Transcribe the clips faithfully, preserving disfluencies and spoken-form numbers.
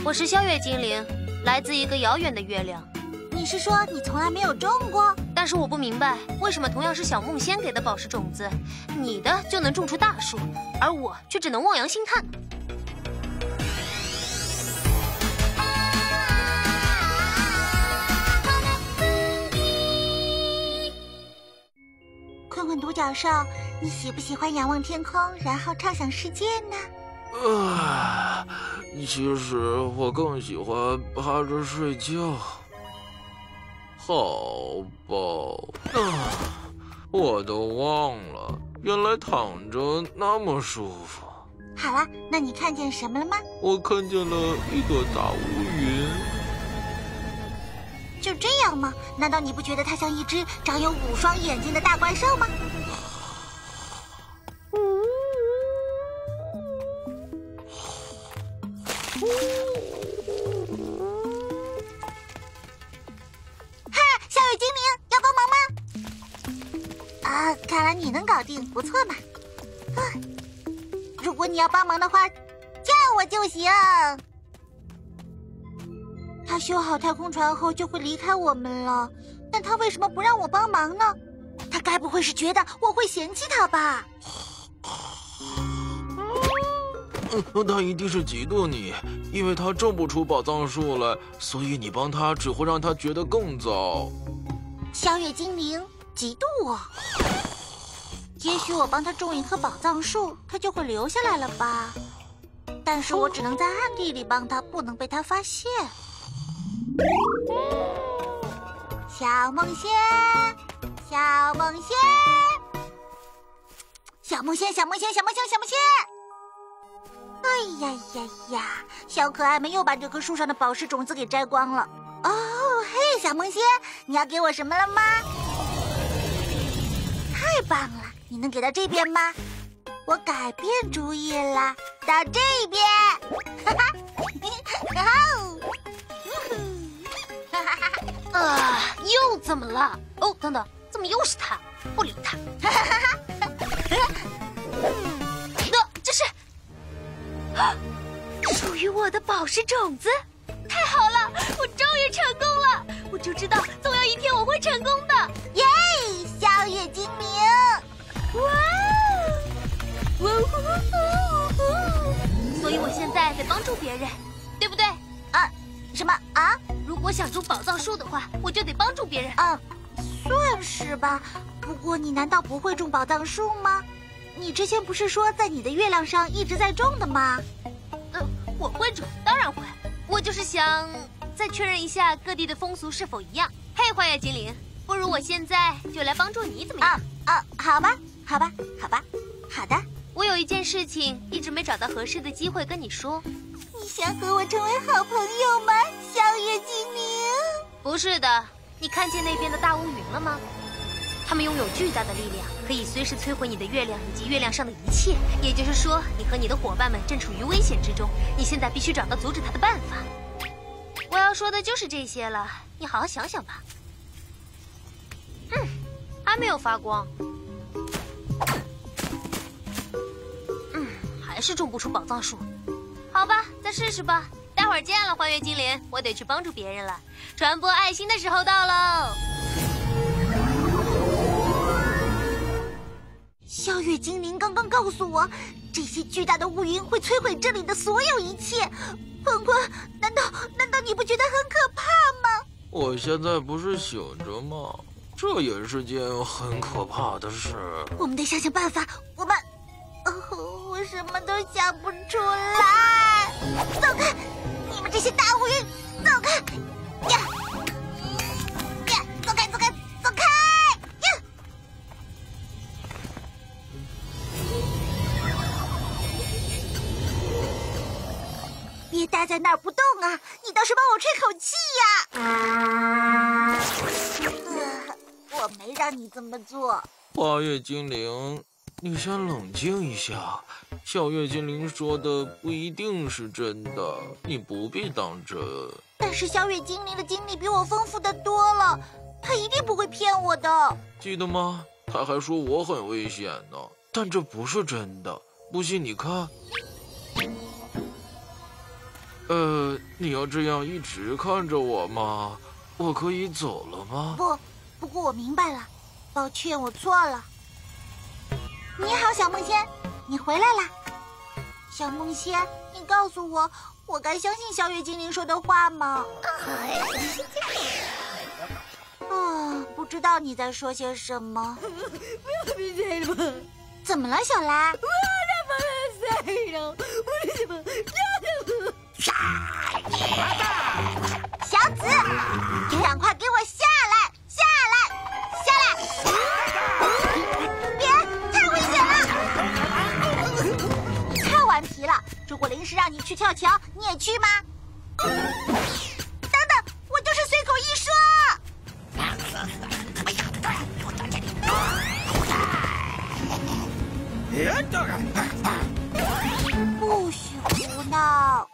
我是宵月精灵，来自一个遥远的月亮。 你是说你从来没有种过？ 但是我不明白，为什么同样是小梦仙给的宝石种子，你的就能种出大树，而我却只能望洋兴叹。 困困独角兽，你喜不喜欢仰望天空，然后畅想世界呢？ 啊，其实我更喜欢趴着睡觉。好吧，啊，我都忘了，原来躺着那么舒服。 好了，那你看见什么了吗？ 我看见了一朵大乌云。 就这样吗？难道你不觉得它像一只长有五双眼睛的大怪兽吗？哈，小雨精灵，要帮忙吗？啊，看来你能搞定，不错嘛。啊，如果你要帮忙的话，叫我就行。他修好太空船后就会离开我们了，但他为什么不让我帮忙呢？他该不会是觉得我会嫌弃他吧？ 嗯，他一定是嫉妒你，因为他种不出宝藏树来，所以你帮他只会让他觉得更糟。 宵月精灵嫉妒我，也许我帮他种一棵宝藏树，他就会留下来了吧？但是我只能在暗地里帮他，不能被他发现。小梦仙，小梦仙，小梦仙，小梦仙，小梦仙，小梦仙！哎呀呀呀！小可爱们又把这棵树上的宝石种子给摘光了。哦，嘿，小梦仙，你要给我什么了吗？太棒了！你能给到这边吗？我改变主意了，到这边。哈哈， 啊，又怎么了？哦，等等，怎么又是他？不理他。那这是属于我的宝石种子，太好了，我终于成功了！我就知道总有一天我会成功的。 耶，宵夜精灵！ 哇！呜呜呜！所以我现在得帮助别人，对不对？ 啊，什么啊？ 如果想种宝藏树的话，我就得帮助别人。 啊，算是吧。不过你难道不会种宝藏树吗？你之前不是说在你的月亮上一直在种的吗？ 呃，我会种，当然会。我就是想再确认一下各地的风俗是否一样。嘿，花月精灵，不如我现在就来帮助你，怎么样？ 啊啊，好吧，好吧，好吧，好的。 我有一件事情一直没找到合适的机会跟你说。 你想和我成为好朋友吗，宵夜精灵？ 不是的，你看见那边的大乌云了吗？他们拥有巨大的力量，可以随时摧毁你的月亮以及月亮上的一切。也就是说，你和你的伙伴们正处于危险之中。你现在必须找到阻止他的办法。我要说的就是这些了，你好好想想吧。嗯，还没有发光。嗯，还是种不出宝藏树。好吧，再试试吧。待会儿见了，花月精灵，我得去帮助别人了。传播爱心的时候到喽！ 宵月精灵刚刚告诉我，这些巨大的乌云会摧毁这里的所有一切。坤坤，难道难道你不觉得很可怕吗？ 我现在不是醒着吗？这也是件很可怕的事。 我们得想想办法。我们，哦，我什么都想不出来。走开！你们这些大乌云，走开！呀呀，走开，走开，走开！呀！别待在那儿不动啊！你倒是帮我吹口气呀！呃，我没让你这么做。 花月精灵，你先冷静一下。小月精灵说的不一定是真的，你不必当真。 但是宵月精灵的经历比我丰富的多了，他一定不会骗我的。 记得吗？他还说我很危险呢，但这不是真的。不信你看。呃， 你要这样一直看着我吗？我可以走了吗？ 不，不过我明白了，抱歉，我错了。你好，小梦仙，你回来啦。小梦仙，你告诉我，我该相信小月精灵说的话吗？啊，不知道你在说些什么。怎么了，小兰？小紫，赶快给我下来！下来！下来！别，太危险了！太顽皮了！如果临时让你去跳桥，你也去吗？等等，我就是随口一说。不许胡闹！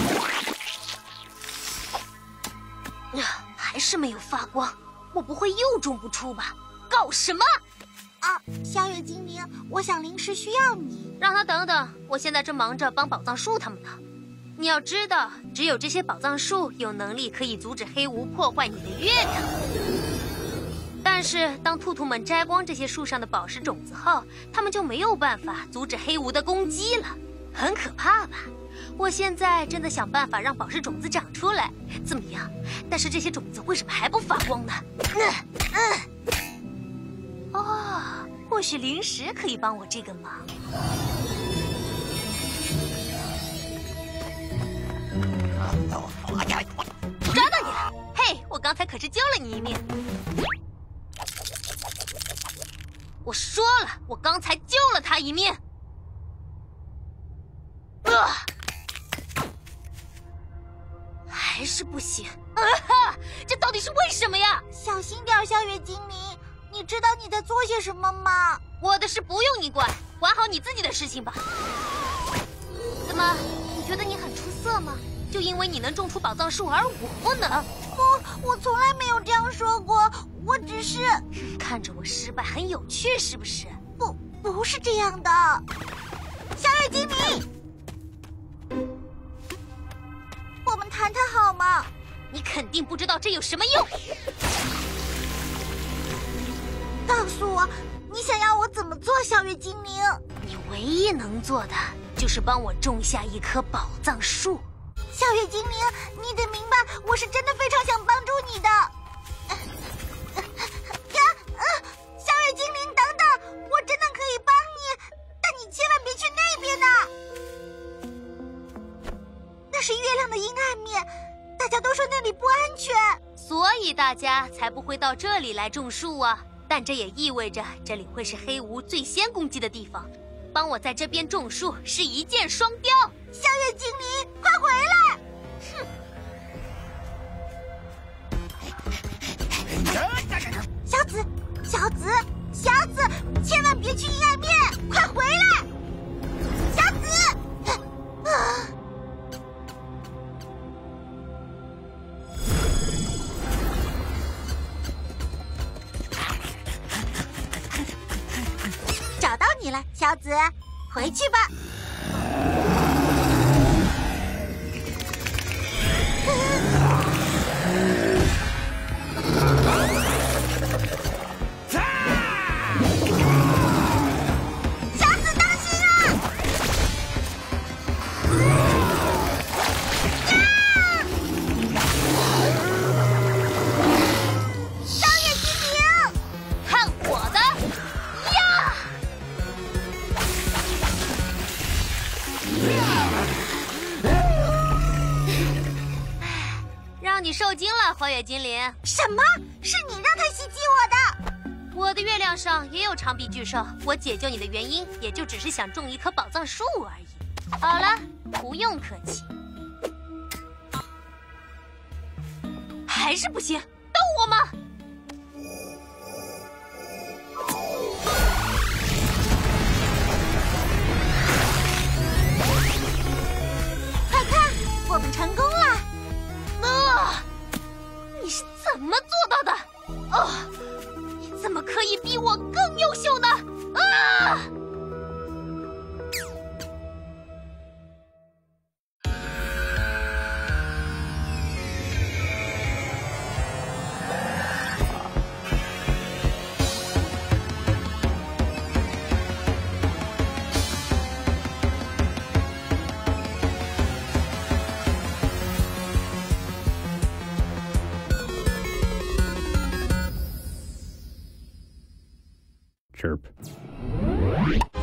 还是没有发光，我不会又种不出吧？搞什么？ 啊，小月精灵，我想临时需要你。 让他等等，我现在正忙着帮宝藏树他们呢。你要知道，只有这些宝藏树有能力可以阻止黑无破坏你的月亮。但是，当兔兔们摘光这些树上的宝石种子后，他们就没有办法阻止黑无的攻击了，很可怕吧？我现在正在想办法让宝石种子长出来，怎么样？但是这些种子为什么还不发光呢？嗯嗯。哦，或许灵石可以帮我这个忙。抓到你了！嘿，我刚才可是救了你一命。我说了，我刚才救了他一命。啊！还是不行。啊哈！这到底是为什么呀？ 小心点，小月精灵，你知道你在做些什么吗？ 我的事不用你管，管好你自己的事情吧。怎么，你觉得你很出色吗？就因为你能种出宝藏树，而我不能？ 不，我从来没有这样说过，我只是看着我失败很有趣，是不是？ 不，不是这样的。小月精灵，我们谈谈好吗？ 你肯定不知道这有什么用。 告诉我，你想要我怎么做，小月精灵？ 你唯一能做的就是帮我种下一棵宝藏树。 小月精灵，你得明白，我是真的非常想帮助你的。呀，呃，小月精灵，等等，我真的可以帮你，但你千万别去那边呐，那是月亮的阴暗面，大家都说那里不安全， 所以大家才不会到这里来种树啊。但这也意味着这里会是黑无最先攻击的地方。帮我在这边种树是一箭双雕。 小月精灵，快回来！哼！小紫，小紫，小紫，千万别去阴暗面，快回来！小紫，啊！找到你了，小紫，回去吧。 你受惊了，花月精灵。 什么？是你让他袭击我的？ 我的月亮上也有长臂巨兽，我解救你的原因也就只是想种一棵宝藏树而已。好了，不用客气。还是不行，逗我吗？ 快看，我们成功了！ 啊！你是怎么做到的？啊！你怎么可以比我更优秀呢？啊！ Chirp.